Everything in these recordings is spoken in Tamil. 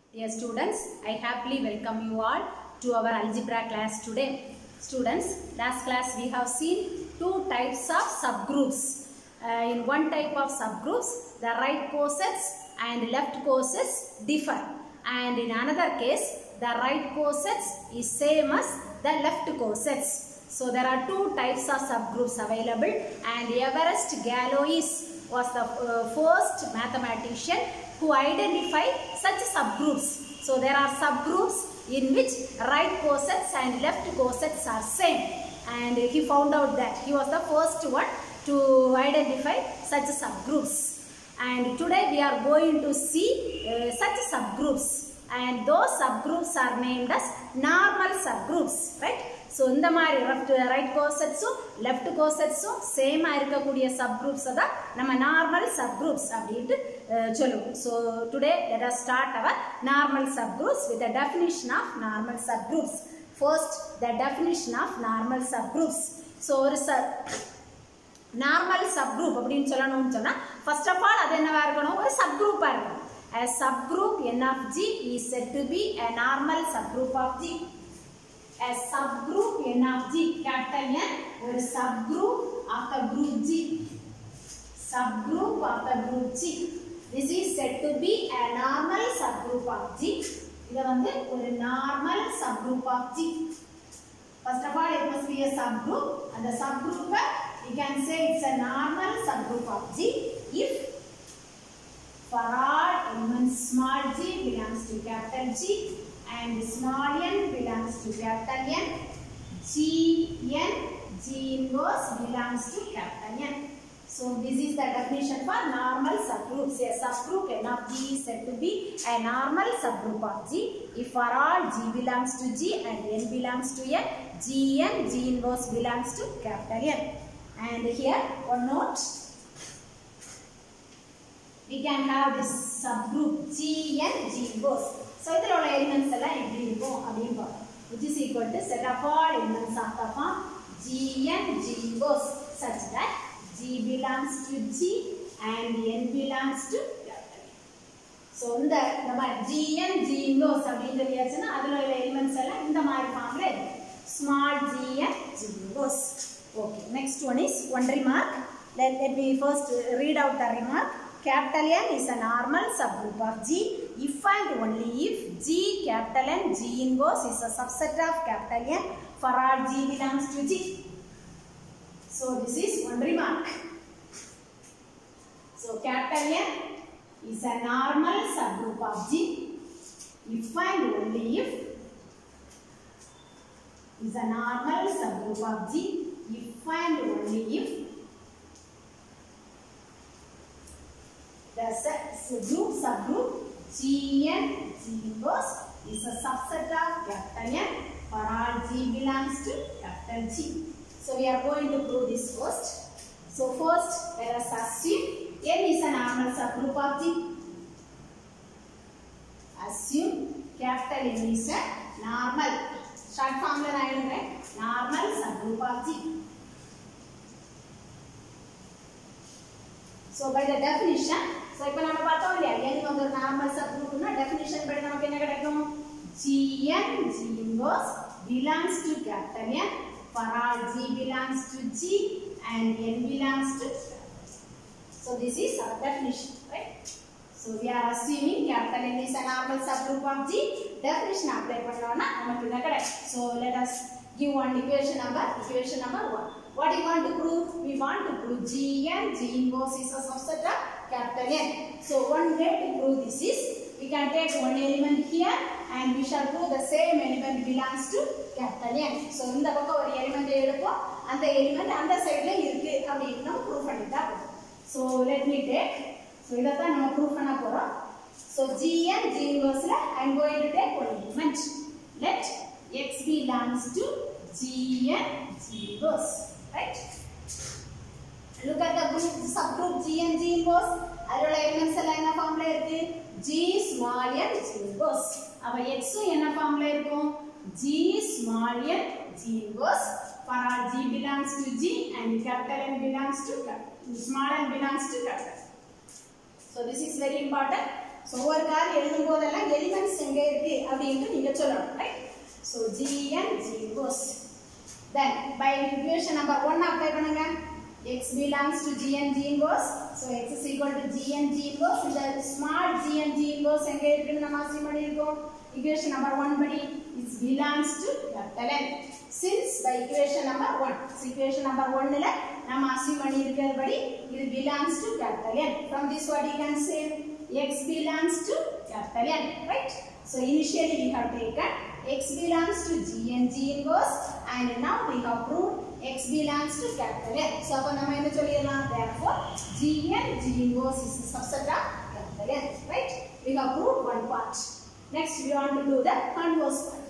Dear students, I happily welcome you all to our algebra class today. Students, last class we have seen two types of subgroups. In one type of subgroups, the right cosets and left cosets differ. And in another case, the right cosets is same as the left cosets. So there are two types of subgroups available, and Everest Galois was the first mathematician who identified such subgroups. So there are subgroups in which right cosets and left cosets are same, and he found out that he was the first one to identify such subgroups. And today we are going to see such subgroups, and those subgroups are named as normal subgroups, right? So இந்த மாதிரி right cosets left cosets same இருக்கக்கூடிய subgroups தான் நம்ம normal subgroups அப்படிட்டு சொல்லுவோம். So today let us start our normal subgroups with the definition of normal subgroups. First, the definition of normal subgroups. So ஒரு normal subgroup அப்படினு சொல்லணும்னு சொன்னா first of all அது என்னவா இருக்கணும், ஒரு subgroup ஆ இருக்கணும். A subgroup n of G is said to be a normal subgroup of G. A subgroup n of G, capital N, ஒரு subgroup of the group G. Subgroup of the group G. This is said to be a normal subgroup of G. இது வந்து ஒரு normal subgroup of G. First of all, it must be a subgroup, and the subgroup you can say it's a normal subgroup of G if for all elements small g belongs to capital G and small n belongs to capital N, G inverse belongs to capital N. So this is the definition for normal subgroups. A subgroup n of G is said to be a normal subgroup of G if for all G belongs to G and N belongs to N, G inverse belongs to capital N. And here one note, we can have this subgroup G inverse. So இதோட elements எல்லாம் எப்படி இருக்கும் அப்படினு பாருங்க, which is equal to set of all elements of the form G inverse such that G belongs to G and N belongs to capital N. So இந்த மாதிரி G inverse அப்படினு சொல்லியாச்சுன்னா அதோட elements எல்லாம் இந்த மாதிரி ஃபார்ம்ல இருக்கு, small g inverse. Okay, next one is one remark. Let me first read out the remark. Capital N is a normal subgroup of G if and only if G capital N G inverse is a subset of capital N for all G belongs to G. So this is one remark. So capital N is a normal subgroup of G if and only if is a normal subgroup of G if and only if the subgroup G inverse is a subset of capital N for all G belongs to capital G. So we are going to prove this first. So first let us assume N is a normal subgroup of G. Assume capital N is a normal, short form la normal subgroup of G. So by the definition, so இப்போ நம்ம பார்த்தோம் இல்லையா, n வந்து ஒரு normal subgroup னா definition படி நமக்கு என்ன கிடைக்கும், G inverse belongs to capital N for all G belongs to G and N belongs to capital. So this is our definition, right? So we are assuming capital N is a normal subgroup of G. Definition apply பண்ணோம்னா நமக்கு என்ன கிடைக்கும். So let us give one equation number 1. What do you want to prove? We want to prove G inverse is a subset of capital N. So one way to prove this is, we can take one element here and we shall prove the same element belongs to capital N. So இந்த பக்கம் ஒரு element எடுப்போம், அந்த element அந்த சைடுல இருக்கு அப்படினு நம்ம prove பண்ணிட்டா போதும். So let me take, so இத தான் நம்ம prove பண்ண போறோம். So G inverse ல I am going to take one element. Let x belongs to G inverse. Right? Look at the group, subgroup G inverse. அதோட elements எல்லாம் என்ன ஃபார்ம்ல இருக்கு, G small n G inverse. அப்ப x என்ன ஃபார்ம்ல இருக்கும், G small n G inverse for all G belongs to G and capital N belongs to capital, small n belongs to capital. So this is very important. So ஒரு கால் எழுதும் போதெல்லாம் எலிமெண்ட்ஸ் எங்க இருக்கு அப்படினு நீங்க சொல்லணும் right so gn g inverse then by equation number 1 apply பண்ணுங்க x belongs to gn g inverse so x is equal to gn g inverse இந்த small gn g inverse எங்க இருக்குன்னு நம்ம அசியூம் பண்ணிருக்கோம் equation number 1 படி it belongs to capital N since by equation number 1 so equation number 1 ல நம்ம அசியூம் பண்ணிருக்கிறபடி இது belongs to capital N from this what you can say x belongs to capital N right so initially we have taken x belongs to gn g inverse and now we have proved x belongs to capital N so அப்ப நம்ம என்ன சொல்லிரலாம் therefore gn g inverse is a subset of capital N right we have proved one part next we want to do the converse part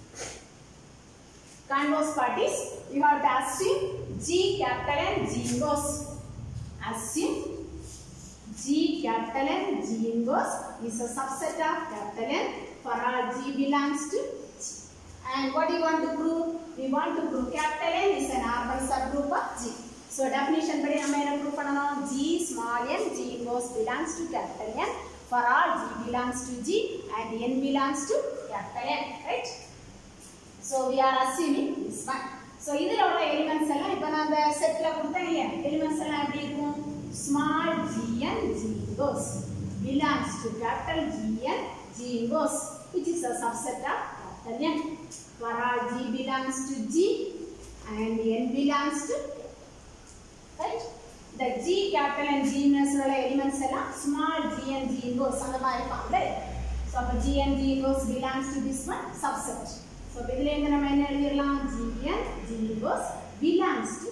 converse part is you have to assume g capital N g inverse assume g capital N g inverse is a subset of capital N for all g belongs to G. And what do you want to prove? We want to prove capital N is a normal subgroup of G. So definition படி நம்ம என்ன prove பண்ணனும் G small n G inverse belongs to capital N for all G belongs to G and N belongs to capital N right? So we are assuming this one. So இதுல உள்ள எலிமெண்ட்ஸ் எல்லாம் இப்ப நான் அந்த செட்ல கொடுத்தேன் இல்லையா எலிமெண்ட்ஸ் எல்லாம் எப்படி இருக்கும் small gn G inverse belongs to capital Gn G inverse which is a subset of capital N for all G belongs to G and N belongs to right the G capital and G inverse உள்ள எலிமெண்ட்ஸ் எல்லாம் small gn G inverse அந்த மாதிரி ஃபார்ம்ல so அப்ப gn G inverse belongs to this one subset so இதுல இருந்து நம்ம என்ன எழுதிரலாம் gn G inverse belongs to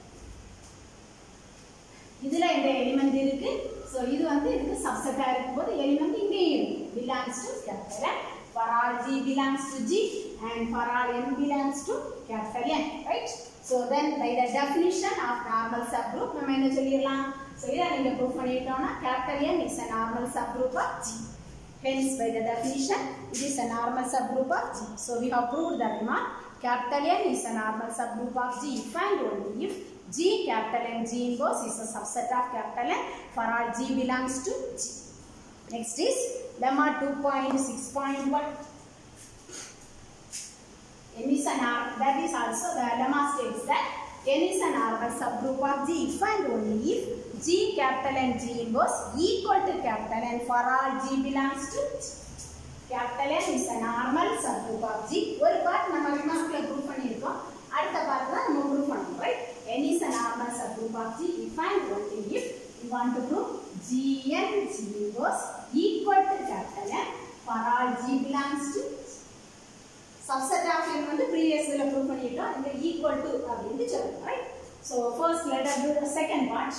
இதுல இந்த எலிமெண்ட் இருக்கு சோ இது வந்து இதுக்கு சப்செட்டா இருக்கும்போது எலிமெண்ட் இங்கேயும் belongs to capital N for all G belongs to G and for all N belongs to capital N right so then by the definition of normal subgroup நம்ம என்ன சொல்லிரலாம் சோ இத நீங்க ப்ரூவ் பண்ணிட்டோம்னா capital N is a normal subgroup of G hence by the definition it is a normal subgroup of G so we have proved the remark capital N is a normal subgroup of G if and only if G capital N G inverse is a subset of capital N for all G belongs to G. Next is lemma 2.6.1. N is an R that is also the lemma states that N is a normal subgroup of G if and only if G capital N G inverse equal to capital N for all G belongs to G. Capital N is a normal subgroup of G. ஒரு பார்ட் நம்ம ரிமார்க்ல ப்ரூவ் பண்ணிருக்கோம் அடுத்த பார்ட் தான் நம்ம ப்ரூவ் பண்ணனும் right N is a normal subgroup of G if and only if you want to prove Gn G inverse equal to capital N for all G belongs to G. Subset of N வந்து previous la prove பண்ணிட்டோம் இந்த equal to அப்படினு சொல்றோம் right so first let us do the second part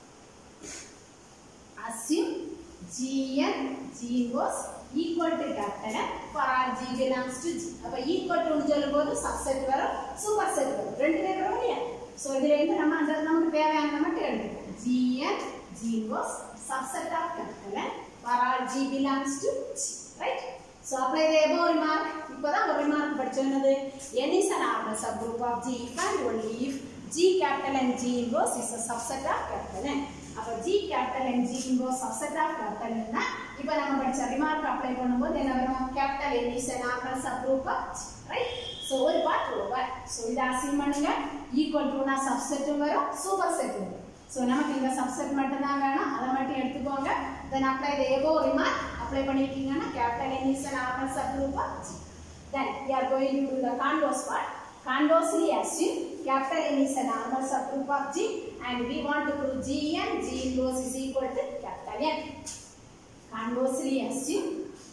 assume Gn G inverse equal to capital N for all G belongs to G அப்ப equal to னு சொல்லும்போது subset வரும் superset வரும் ரெண்டு பேர் வரும் இல்லையா so இதுல இருந்து நம்ம அந்த நமக்கு தேவையான மட்டும் எழுதிக்கலாம் Gn G inverse subset of capital N for all G belongs to G right so apply the above remark இப்போதான் ஒரு remark படிச்சோம்னது N is a normal subgroup of G if and only if G capital N G inverse is a subset of capital N அப்ப G capital N G inverse subset of capital N னா இப்போ நம்ம படிச்ச remark apply பண்ணும்போது என்ன வரும் capital N is a normal subgroup of G right so ஒரு part over so இத அசைன் பண்ணுங்க equal to னா subset வரும் superset வரும் so நமக்கு இந்த subset மட்டும் தான் வேணும் அத மட்டும் எடுத்துக்கோங்க then apply the above remark apply பண்ணிட்டீங்கன்னா capital N is a normal subgroup of G then we are going to do the converse part conversely assume capital N is a normal subgroup of G and we want to prove Gn G inverse is equal to capital N conversely assume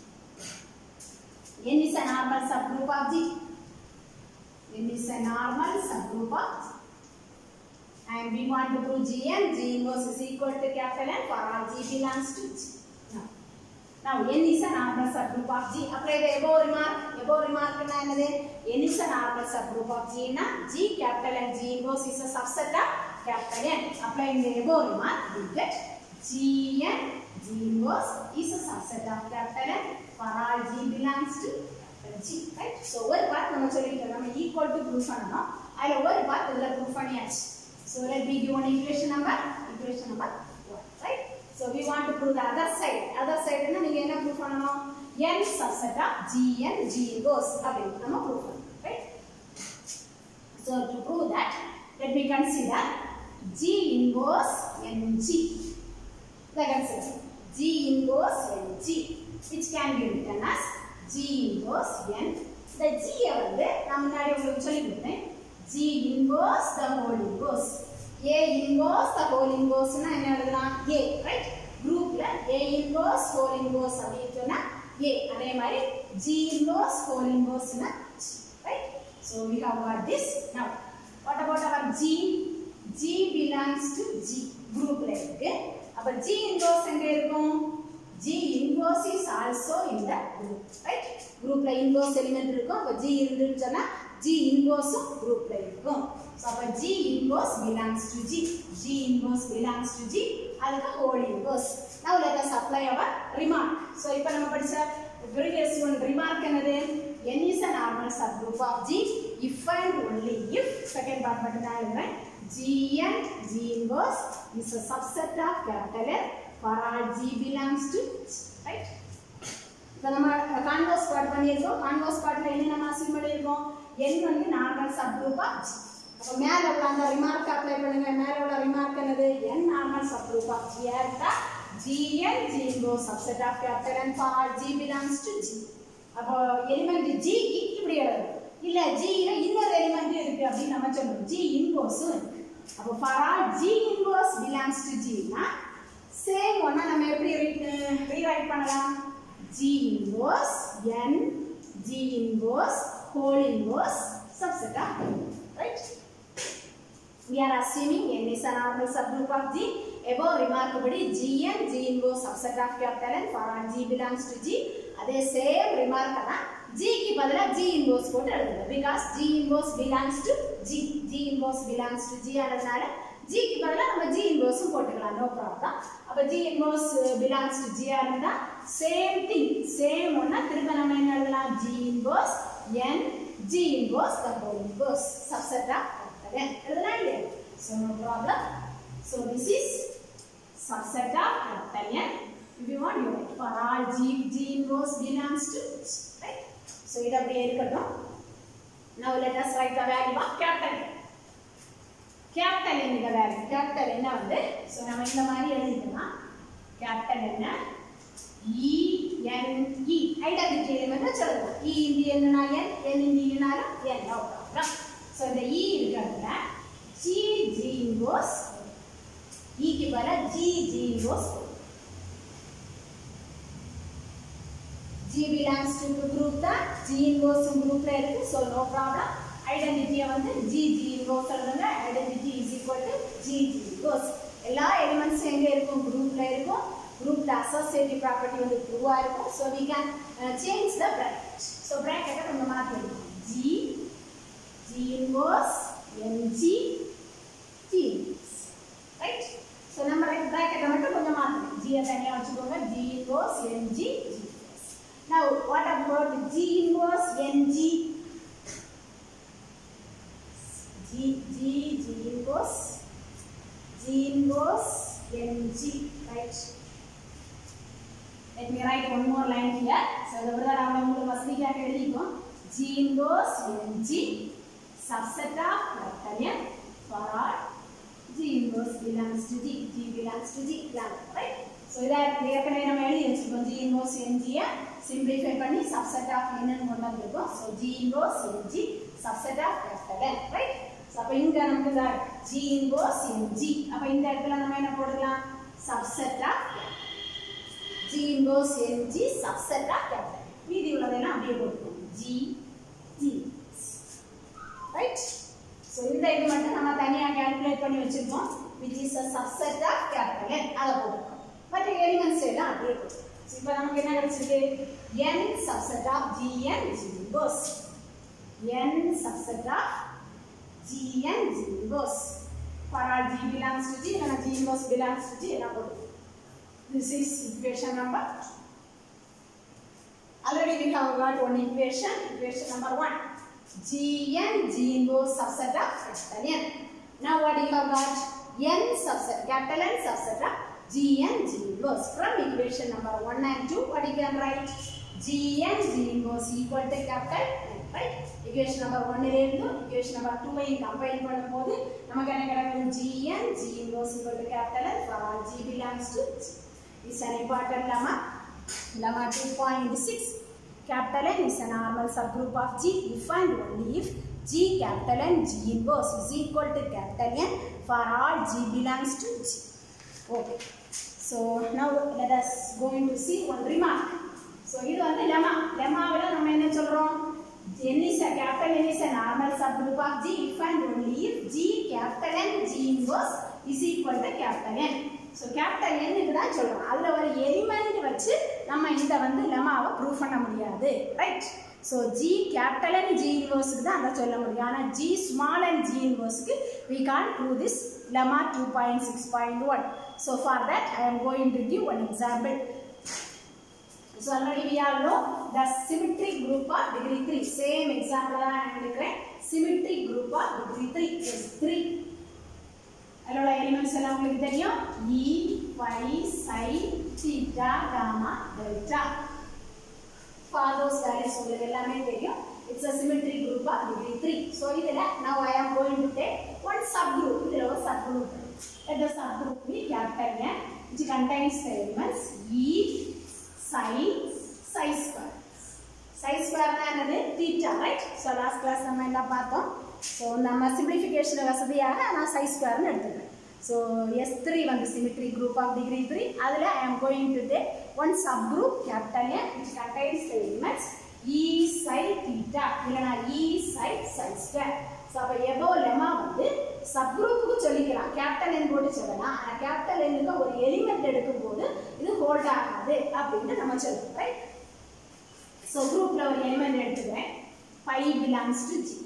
N is a normal subgroup of G N is a normal subgroup of G and we want to prove Gn G inverse is equal to capital N for all G belongs to G. Now N is a normal subgroup of G. Apply the above remark. Above remark na enadhu N is a normal subgroup of G na G capital N G inverse is a subset of capital N. Applying the above remark we get Gn G inverse is a subset of capital N for all G belongs to capital G. Right? So ஒரு part நம்ம சொல்லிட்டோம் நம்ம equal to proof பண்ணனும். அதுல ஒரு part இதுல proof பண்ணியாச்சு. So let me give one equation number 1 right so we want to prove the other side na neenga enna n subset of gn g inverse அப்படினு நம்ம ப்ரூவ் பண்ணோம் right. So to prove that, let me consider g inverse ng. Let us consider g inverse ng, which can be written as g inverse n. The g வந்து நான் முன்னாடி உங்களுக்கு சொல்லி கொடுத்தேன், g inverse the whole inverse. a inverse the whole inverse னா என்ன எழுதலாம்? a right. குரூப்ல a inverse whole inverse அப்படி சொன்னா a, அதே மாதிரி g inverse whole inverse னா right. So we have got this. Now what about our g? g belongs to g groupல இருக்கு. அப்ப g inverse எங்க இருக்கும்? g inverse is also in the group right. groupல inverse element இருக்கும். அப்ப g இருந்துன்னு சொன்னா g inverse groupல இருக்கும். So அப்ப g inverse belongs to g. g inverse belongs to g, அதுக்கு whole inverse. Now let us apply our remark. So இப்ப நம்ம படிச்ச previous one remark என்னது? n is a normal subgroup of g if and only if, second part மட்டும் தான் எழுதுறேன், gn g inverse is a subset of capital N for all g belongs to g right. இப்ப நம்ம converse part பண்ணியிருக்கோம். converse partல என்ன நம்ம அசைன் பண்ணியிருக்கோம்? n வந்து normal subgroup of g. அப்ப மேல உள்ள அந்த ரிமார்க் அப்ளை பண்ணுங்க. மேல உள்ள ரிமார்க் என்னது? n normal subgroup of g ஆ gn g inverse subset of capital N for all g belongs to g. அப்போ எலிமெண்ட் g இப்படி எழுதணும். இல்ல g ல இன்னொரு எலிமெண்ட் இருக்கு அப்படி நம்ம சொல்றோம், g inverse இருக்கு. அப்போ for all g inverse belongs to g னா சேம் ஒண்ணா நம்ம எப்படி ரீரைட் பண்ணலாம்? g inverse n g inverse whole inverse subset of right. We are assuming n is a normal subgroup of g. Above remark படி gn g inverse subset of capital N for all g belongs to g. அதே சேம் ரிமார்க் தான் g க்கு பதிலா g inverse போட்டு எழுதுங்க. because g inverse belongs to g. g inverse belongs to g ஆனதுனால g க்கு பதிலா நம்ம g inverse போட்டுக்கலாம், no problem. அப்ப g inverse belongs to g ஆனதா சேம் திங், சேம் ஒண்ணா திரும்ப நம்ம என்ன எழுதலாம்? g inverse n g inverse the whole inverse subset of capital N எழுதலாம் இல்லையா? So no problem. So this is subset of capital N. If you want, you write for all g inverse belongs to g right. So இது அப்படியே இருக்கட்டும். Now let us write the value of capital N. capital N இந்த வேல்யூ, capital N வந்து சோ நம்ம இந்த மாதிரி எழுதிக்கலாம். capital N E N E identity element சொல்லுவோம். E இந்த என்னன்னா n, n இந்த என்னன்னா n, no problem. சோ இந்த E இருக்குறதுல g g inverse E க்கு பதிலா g g inverse g belongs to the group தான், g inverse groupல இருக்கு. so no problem. identity வந்து g g inverse எழுதுங்க. identity is equal to g g inverse. எல்லா எலிமெண்ட்ஸ் எங்க இருக்கும்? groupல இருக்கும். groupல associative property வந்து true ஆ இருக்கும். so we can change the bracket. so bracket நம்ம மாத்தலாம். g g inverse n g g inverse right. so நம்ம bracket மட்டும் கொஞ்சம் மாத்தலாம். g ஐ தனியா வச்சுக்கோங்க. g inverse n g g inverse. now what about g inverse n g g inverse n g right. let me write one more line here. so இத நாம உங்களுக்கு வசதிக்காக எழுதிப்போம். g inverse n g subset of capital N for all g inverse belongs to g. g belongs to g right. so இத ஏற்கனவே நம்ம எழுதி வச்சிருக்கோம். g inverse n g ய simplify பண்ணி subset of n ன்னு கொண்டு வந்திருக்கோம். so g inverse n g subset of capital N right. so அப்ப இங்க நமக்கு g inverse n g, அப்ப இந்த இடத்துல நம்ம என்ன போடலாம்? subset of g inverse n g subset of capital N. மீதி உள்ளதெல்லாம் அப்படியே போடுவோம். g g right. so இந்த இது மட்டும் நம்ம தனியா கால்குலேட் பண்ணி வச்சிருக்கோம், which is a subset of capital N. அத போடுவோம். மற்ற எலிமெண்ட்ஸ் எல்லாம் அப்படியே போடுவோம். so இப்போ நமக்கு என்ன கிடைச்சிருக்கு? n subset of gn g inverse. n subset of gn g inverse for all g belongs to g and g inverse belongs to g. This is equation number 2. Already we have got one equation, equation number 1. gn g inverse subset of capital N. Now what you have got? n subset, capital N subset of Gn G inverse. From equation number 1 and 2, what you can write? Gn G inverse equal to capital N, right? Equation number 1 இலிருந்து equation number 2 ஐ combine பண்ணும்போது நமக்கு என்ன கிடைக்கும்? Gn G inverse equal to capital N for all G belongs to G. This is an important lemma. Lemma 2.6. Capital N is a normal subgroup of G if and only if G capital N G inverse is equal to capital N for all G belongs to G. Okay. So now let us go into see one remark. So this is the lemma. Lemma will நம்ம என்ன சொல்றோம்? N is a capital N is a normal subgroup of G if and only if G capital N G inverse is equal to capital N. So capital N க்கு தான் சொல்றோம். அதுல ஒரு எலிமெண்ட் வச்சு நம்ம இந்த லெமாவை ப்ரூவ் பண்ண முடியாது, right? So G capital N G inverse க்கு தான் அத சொல்ல முடியும். ஆனா G small n G inverse க்கு we can't prove this lemma 2.6.1. So for that I am going to give one example. So already we all know the symmetric group of degree 3. Same example தான் நான் எடுக்கிறேன். Symmetric group of degree 3 is 3. அதோட எலிமெண்ட்ஸ் எல்லாம் உங்களுக்கு தெரியும். E, phi, psi, theta, gamma, delta. For those values உங்களுக்கு எல்லாமே தெரியும். It's a symmetric group of degree 3. So இதுல now I am going to take one subgroup. இதுல ஒரு subgroup. Let the subgroup be capital N which contains the elements E, psi, psi square. Psi square na என்னது? Theta, right? So last class நம்ம என்ன பார்த்தோம்? So நம்ம simplification வசதியாக நான் psi square னு எடுத்துக்கிறேன். So S3 வந்து symmetric group of degree 3. அதுல I am going to take one subgroup capital N which contains the elements E, psi, theta. இல்லனா E, psi, psi square. So அப்ப above lemma வந்து subgroup க்கு சொல்லிக்கலாம். capital N போட்டு சொல்லலாம். ஆனா capital N க்கு ஒரு எலிமெண்ட் எடுக்கும்போது இது ஹோல்ட் ஆகாது அப்படினு நம்ம சொல்றோம், right? So groupல ஒரு எலிமெண்ட் எடுத்துக்கிறேன். phi belongs to G.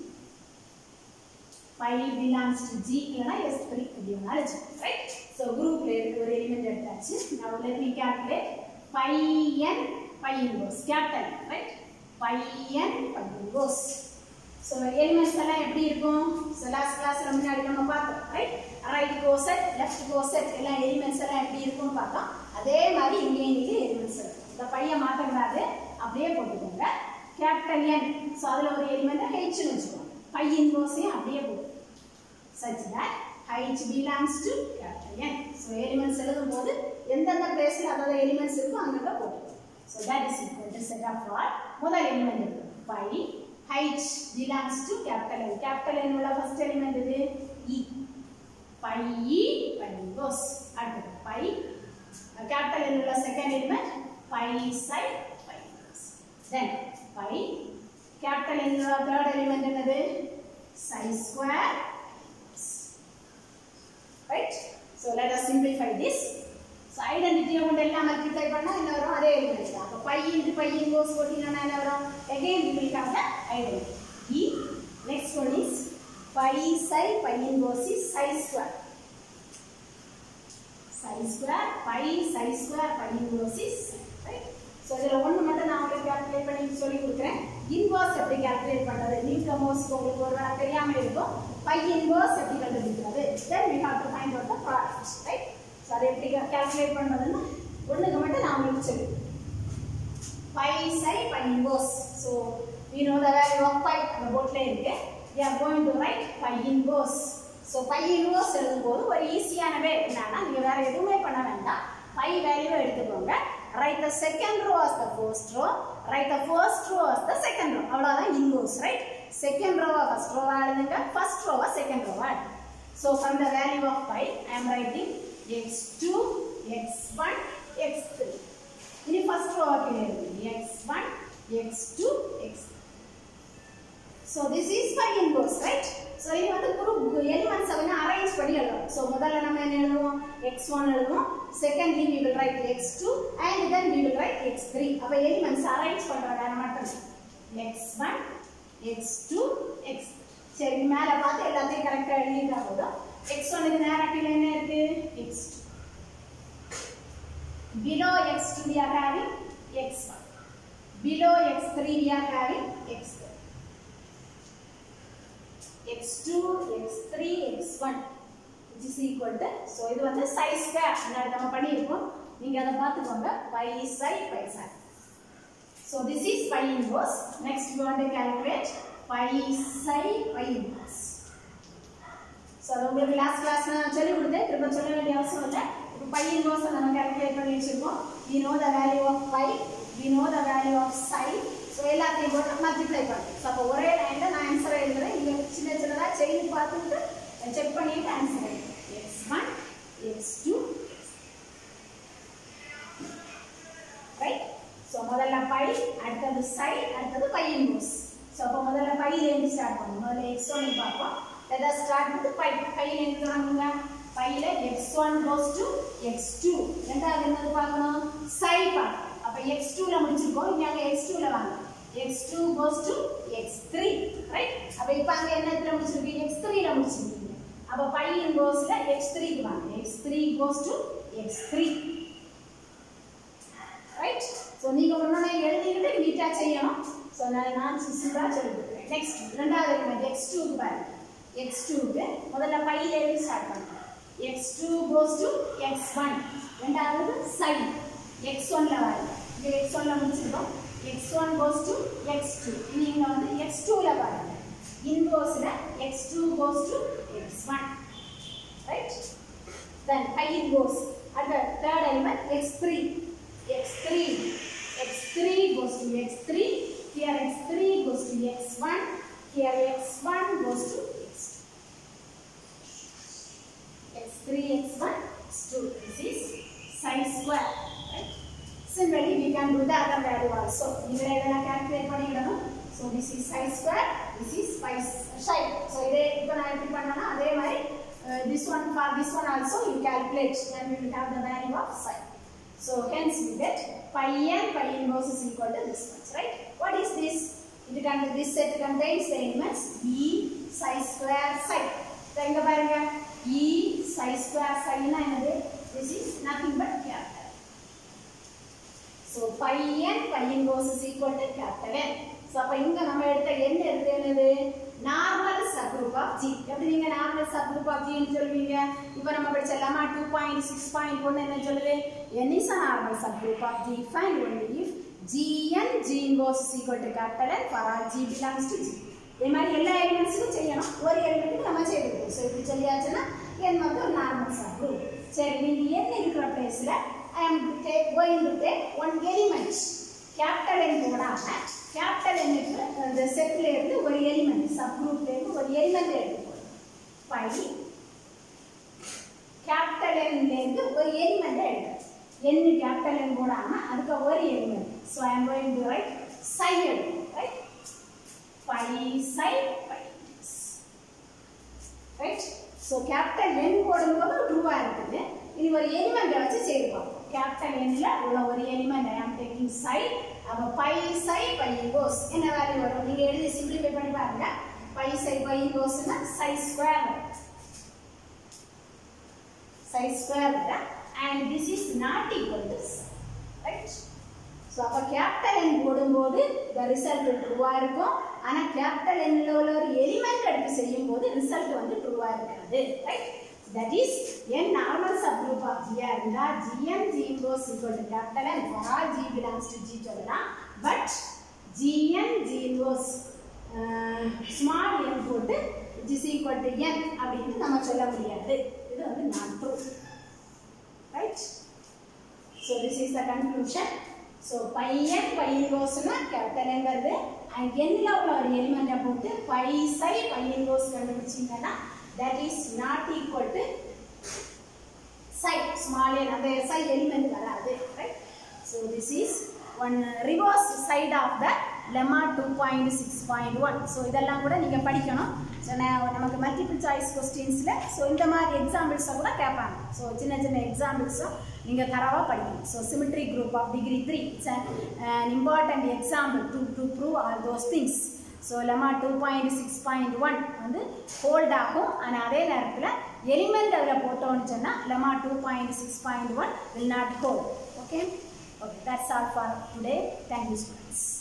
Phi belongs to G இல்லனா S3 அப்படினாலும் சரி, right? So groupல இருக்கு ஒரு எலிமெண்ட் எடுத்தாச்சு. Now let me calculate phi n phi inverse capital, right? Phi n phi inverse. So elements எல்லாம் எப்படி இருக்கும்? So last classல முன்னாடி நம்ம பார்த்தோம், right? Right coset, left coset எல்லாம் elements எல்லாம் எப்படி இருக்கும் பார்த்தோம். அதே மாதிரி இங்கேயும் இங்க elements இருக்கு. இந்த பைய மாத்த கூடாது, அப்படியே போட்டுக்கோங்க. capital N. So அதுல ஒரு எலிமெண்ட் H னு வெச்சுக்கோங்க. Phi inverse அப்படியே போடு. Such that H belongs to capital N. So elements எழுதும்போது எந்தெந்த பிளேஸ்ல அதோட elements இருக்கோ அங்கங்க போடு. So that is equal to set of what? முதல் எலிமெண்ட் இருக்கு. Phi H belongs to capital N. Capital N உள்ள first element இது E. Phi E phi inverse. அடுத்து phi capital N உள்ள second element phi psi phi inverse. Then phi capital N உள்ள third element என்னது? Psi square. Right? So let us simplify this. So identity கொண்டு எல்லாம் multiply பண்ணா என்ன வரும்? அதே எலிமெண்ட் தான். அப்ப pi into pi inverse போட்டீங்கன்னா என்ன வரும்? Again we will have the identity. E. Next one is phi psi pi inverse is psi square. Psi square pi psi square pi inverse is psi, right? So இதுல ஒன்னு மட்டும் நான் உங்களுக்கு கால்குலேட் பண்ணி சொல்லி கொடுக்கிறேன். இன்வர்ஸ் எப்படி கால்குலேட் பண்றது? நியூட்டன்ஸ் உங்களுக்கு ஒருவேளை தெரியாம இருக்கும். pi inverse எப்படி கண்டுபிடிக்கிறது? Then we have to find out the product, right? So அதை எப்படி கால்குலேட் பண்றதுன்னா ஒண்ணுக்கு மட்டும் நான் உங்களுக்கு சொல்றேன். Pi psi pi inverse. So we know the value of pi அந்த போட்ல இருக்கு. We are going to write pi inverse. So pi inverse எழுதும்போது ஒரு ஈஸியான வே என்னன்னா நீங்க வேற எதுவுமே பண்ண வேண்டாம். pi வேல்யூ எடுத்துக்கோங்க. Write the second row as the first row. Write the first row as the second row. அவ்வளவுதான் inverse, right? Second row first row எழுதுங்க. First row second row. So from the value of pi I am writing x2 x1 x3. ini first row x1 x2 x3. So this is pi inverse, right? So ini வந்து group elements arrange பண்ணி எழுதணும். So முதல்ல நம்ம என்ன எழுதுவோம்? x1 எழுதுவோம். Secondly we will write x2 and then we will write x3. அப்ப elements arrange பண்றதான மட்டும் x1 x2 x3. சரி மேல பார்த்து எல்லாத்தையும் கரெக்ட்டா எழுதிட்டா போதும். x1 க்கு நேரா கீழ என்ன இருக்கு? x2. Below x2 we are having x1. Below x3 we are having x3. x2 x3 x1. which is equal to, so இது வந்து psi square முன்னாடி நம்ம பண்ணியிருக்கோம், நீங்க அதை பார்த்துக்கோங்க, pi psi pi psi. So this is pi inverse. Next we want to calculate pi psi pi inverse. So அது உங்களுக்கு last class நான் சொல்லி கொடுத்தேன், திரும்ப சொல்ல வேண்டிய அவசியம் இல்லை. இப்போ pi inverse நம்ம calculate பண்ணி வச்சிருக்கோம். We know the value of pi, we know the value of psi. So எல்லாத்தையும் போட்டு மல்டிப்ளை பண்ணுறோம். ஸோ அப்போ ஒரே லைனில் நான் ஆன்சர் எழுதுறேன், நீங்கள் சின்ன சின்னதாக செயின் பார்த்துட்டு செக் பண்ணிட்டு ஆன்சர் எழுதுறேன். x1 x2 right. ஸோ முதல்ல பை, அடுத்தது psi, அடுத்தது pi inverse. ஸோ அப்போ முதல்ல பையிலேருந்து ஸ்டார்ட் பண்ணுவோம். முதல்ல x1 பார்ப்போம். Let us start with pi. பையிலேருந்து தொடங்குங்க. பையில x1 goes to x2. ரெண்டாவது என்னது பார்க்கணும்? psi பார்க்கணும். அப்போ x2ல முடிச்சிருக்கோம், இங்க அங்க x2ல வாங்க. x2 goes to x3, right? அப்ப இப்போ அங்க என்னத்துல முடிச்சிருக்கீங்க? x3ல முடிச்சிருக்கீங்க. அப்ப pi inverseல x3க்கு வாங்க. x3 goes to x3, right? So நீங்க ஒண்ணொண்ணா எழுதிட்டு நீட்டா செய்யணும். சோ நான் சிம்பிளா சொல்லிடுறேன். நெக்ஸ்ட் இரண்டாவது எலிமெண்ட் x2க்கு பாருங்க. x2க்கு முதல்ல பையில இருந்து ஸ்டார்ட் பண்ணுங்க. x2 goes to x1. ரெண்டாவது psi. x1ல வாங்க. இங்க x1ல முடிச்சிருக்கோம். x1 goes to x2. இங்க வந்து x2ல பாருங்க. இன்வர்ஸ்ல x2 goes to x1. Right? Then pi inverse. At the third element x3. x3 goes to x3. Here x3 goes to x1. Here x1 goes to x2. x3 x1 x2. This is psi square. Right? Similarly, we can do the other value also. You will calculate பண்ணிடணும். So this is psi square, this is pi psi. So இதே இப்போ நான் எப்படி பண்ணனா அதே மாதிரி this one for this one also you calculate, then we will have the value of psi. So hence we get pi n pi inverse is equal to this much, right? What is this? This set contains the elements e psi square psi. So இங்க பாருங்க, e psi square psi னா என்னது? This is nothing but capital. So pi n pi inverse is equal to capital N. So அப்ப இங்க நம்ம எடுத்த n எடுத்து என்னது? Normal subgroup of G. எப்படி நீங்க நார்மல் சப்குரூப் ஆஃப் G ன்னு சொல்வீங்க? இப்போ நம்ம படிச்ச லெமா 2.6.1 என்ன சொல்லுது? n is a normal subgroup of G. Find only if Gn G inverse is equal to capital N for all G belongs to G. இதே மாதிரி எல்லா எலிமெண்ட்ஸுக்கும் செய்யணும். ஒரு எலிமெண்ட்டுக்கு நம்ம செய்யணும். ஸோ இப்படி சொல்லியாச்சுன்னா n வந்து ஒரு நார்மல் சப்குரூப். சரி, நீங்க n இருக்கிற பிளேஸ்ல I am going to take one element. Capital N போடாம capital N க்கு அந்த செட்ல இருந்து ஒரு எலிமெண்ட், சப்குரூப்ல இருந்து ஒரு எலிமெண்ட் எடுத்துக்கோங்க. pi capital N ல இருந்து ஒரு எலிமெண்ட் எடுங்க. n capital N போடாம அதுக்கு ஒரு element. So I am going to write psi எடுங்க, right? pi psi pi. Right? So capital N போடும்போது ட்ரூவா இருக்குது. இனி ஒரு எலிமெண்ட் வச்சு செய்வோம். capital N ல உள்ள ஒரு element I am taking psi. அப்ப pi psi pi inverse என்ன வேல்யூ வரும்? நீங்க எழுதி சிம்பிளிஃபை பண்ணி பாருங்க. pi psi pi inverse னா psi square. Psi square and this is not equal to psi. Right? So அப்ப capital N போடும்போது the result ட்ரூவா இருக்கும். ஆனா capital N ல உள்ள ஒரு எலிமெண்ட் எடுத்து செய்யும்போது ரிசல்ட் வந்து ட்ரூவா இருக்காது. Right? That is n normal subgroup of G இருந்தா Gn G inverse equal to capital N for all G belongs to G சொல்லலாம். But Gn G inverse small n போட்டு which is equal to n அப்படின்னு நம்ம சொல்ல முடியாது. இது வந்து not true. Right? So this is the conclusion. So pi n pi inverse னா capital N வருது. And n ல உள்ள ஒரு எலிமெண்ட் போட்டு pi psi pi inverse கண்டுபிடிச்சீங்கன்னா that is not equal to psi small n, அந்த psi element வராது. Right? So this is one reverse side of the lemma 2.6.1. so இதெல்லாம் கூட நீங்க படிக்கணும். so நமக்கு மல்டிபிள் சாய்ஸ் क्वेश्चंसல so இந்த மாதிரி எக்ஸாம்பிள்ஸ் கூட கேட்பாங்க. so சின்ன சின்ன எக்ஸாம்பிள்ஸ் நீங்க தரவா படிக்கணும். so symmetry group of degree 3, it's an important example to prove all those things. so lemma 2.6.1 வந்து ஹோல்ட் ஆகும். ஆனா அதே நேரத்துல எலிமெண்ட் அதுல போட்டோம்னு சொன்னா lemma 2.6.1 will not hold. okay, that's all for today. Thank you students.